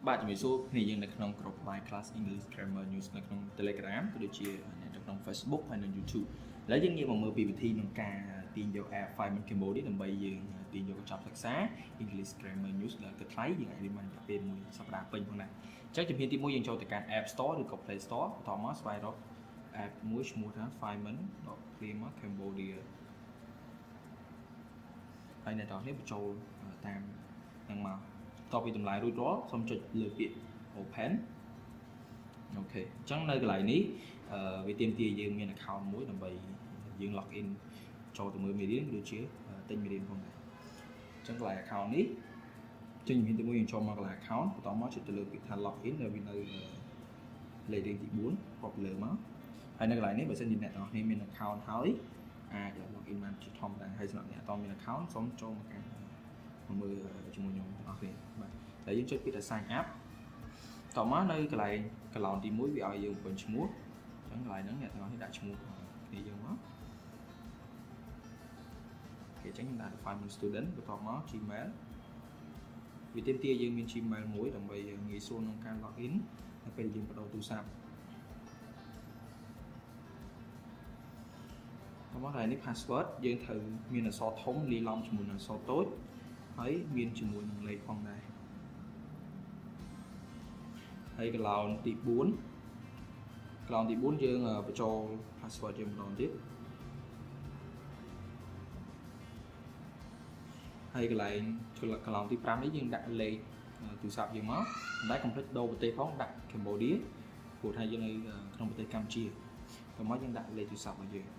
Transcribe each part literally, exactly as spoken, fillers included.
bạn chỉ mới số thì dừngในក្នុង group My Class English Grammar News ในក្នុង Telegram ក៏ដូចជានៅក្នុង Facebook ហើយនៅ YouTube ឥឡូវយើងងាកមកមើលពីវិធីក្នុងការទាញយក app file មិន Cambodia ដើម្បីយើងទាញយកកញ្ចប់សិក្សា English Grammar News ដែលគិតថ្លៃយើងអាចរៀនបានរយៈពេលមួយសប្តាហ៍ពេញផងដែរអញ្ចឹងជំហានទីមួយយើងចូលទៅកាន់ App Store ឬក៏ Play Store បន្តមកស្វែងរក app មួយឈ្មោះថា fileman.grammar Cambodia ហើយអ្នកទាំងនេះបញ្ចូលតាមនឹងមកតទៅពីតម្លៃរួចរាល់សូមចុចលើពាក្យ open អូខេអញ្ចឹងនៅកន្លែងនេះវាទាមទារយើងមាន account មួយដើម្បីយើង log in ចូលទៅមើលមេរៀនដូចជាទិញមេរៀនផងដែរអញ្ចឹងកន្លែង account នេះចេញជំហានទីមួយយើងចូលមកកន្លែង account បន្តមកចុចទៅលើពាក្យថា log in ដែលវានៅលេខរៀងទីbốnគាត់លើមកហើយនៅកន្លែងនេះបើសិនជាអ្នកទាំងអស់គ្នាមាន account ហើយអាច log in បានជាធម្មតាហើយសម្រាប់អ្នកអត់មាន account សូមចូលមកកាន់មើលជាមួយខ្ញុំទាំងអស់គ្នាបាទតែយើងចុចពាក្យថា sign up តមកនៅកន្លែង column ទីមួយវាឲ្យយើងបញ្ឈ្មោះអញ្ចឹងកន្លែងហ្នឹងអ្នកទាំងអស់គ្នាដាក់ឈ្មោះគ្នាយើងមកគេអញ្ចឹងខ្ញុំដាក់ fileman student បន្ទាប់មក Gmail វាទាមទារយើងមាន Gmail មួយដើម្បីងាយស្រួលក្នុងការ log in នៅពេលយើងបដូរទូរស័ព្ទតមកហើយនេះ password យើងត្រូវមានអក្សរធំលាយឡំជាមួយនឹងអក្សរតូចហើយមានជាមួយនឹងលេខផងដែរហើយកន្លោនទីbốnកន្លោនទីbốnយើងបញ្ចូល password យើងម្ដងទៀតហើយកន្លែងកន្លោនទីfiveនេះយើងដាក់លេខទូរស័ព្ទយើងមកមិនដែល complete ដូរប្រទេសផងដាក់ Cambodia ព្រោះថាយើងនៅក្នុងប្រទេសកម្ពុជាតមកយើងដាក់លេខទូរស័ព្ទរបស់យើង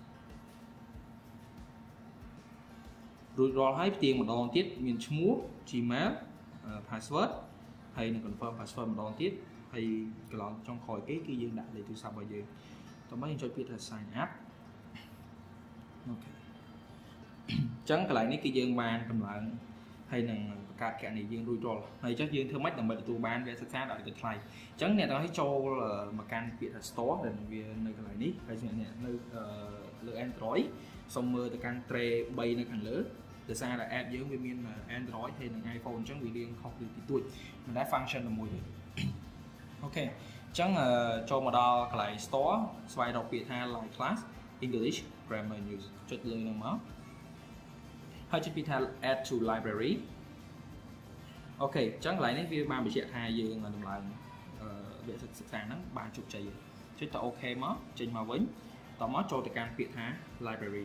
រួចរាល់ហើយផ្ទៀងម្ដងទៀតមានឈ្មោះ Gmail password ហើយនឹង confirm password ម្ដងទៀតហើយកន្លងចុងក្រោយគេគឺយើងដាក់លេខទូរស័ព្ទរបស់យើងតោះមកយើងចុចពាក្យថា sign up អូខេអញ្ចឹងកន្លែងនេះគឺយើងបានតម្លើងហើយនឹងបង្កើតគណនីយើងរួចរាល់ហើយអញ្ចឹងយើងធ្វើម៉េចដើម្បីទទួលបានវគ្គសិក្សាដោយឥតថ្លៃអញ្ចឹងអ្នកទាំងអស់ចូលមកកាន់ពាក្យថា store ដែលវានៅកន្លែងនេះហើយអ្នកនៅលើ Android សូមមើលទៅកាន់ tray threeនៅខាងលើដោយសារតែ app យើងវាមាន Android ហើយនិង iPhone អញ្ចឹងវារៀងខុសពីទីទួចមិនដែល function តែមួយទេអូខេអញ្ចឹងចូលមកដល់កន្លែង store ស្វែងរកពាក្យថា Live Class English Grammar News ចុចលើនឹងមកហើយចុចពាក្យថា add to library អូខេអញ្ចឹងកន្លែងនេះវាបានបញ្ជាក់ថាយើងតម្លើងវគ្គសិក្សាហ្នឹងបានជោគជ័យចុចទៅ OK មកចេញមកវិញតមកចូលទៅកាន់ពាក្យថា library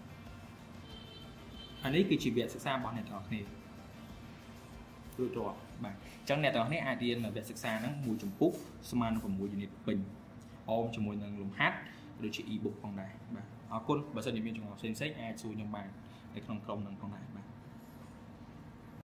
អានេះគឺជាវគ្គសិក្សារបស់អ្នកទាំងអស់គ្នារួចរាល់បាទអញ្ចឹងអ្នកទាំងអស់គ្នាអាចរៀនវគ្គសិក្សាហ្នឹងមួយចំពុះស្មើនឹងsixយូនីតពេញអមជាមួយនឹងលំហាត់ដូចជា e-book ផងដែរបាទអរគុណបើសិនជាមានចម្ងល់ផ្សេងៗអាចសួរខ្ញុំបាននៅក្នុងក្រុមហ្នឹងផងដែរ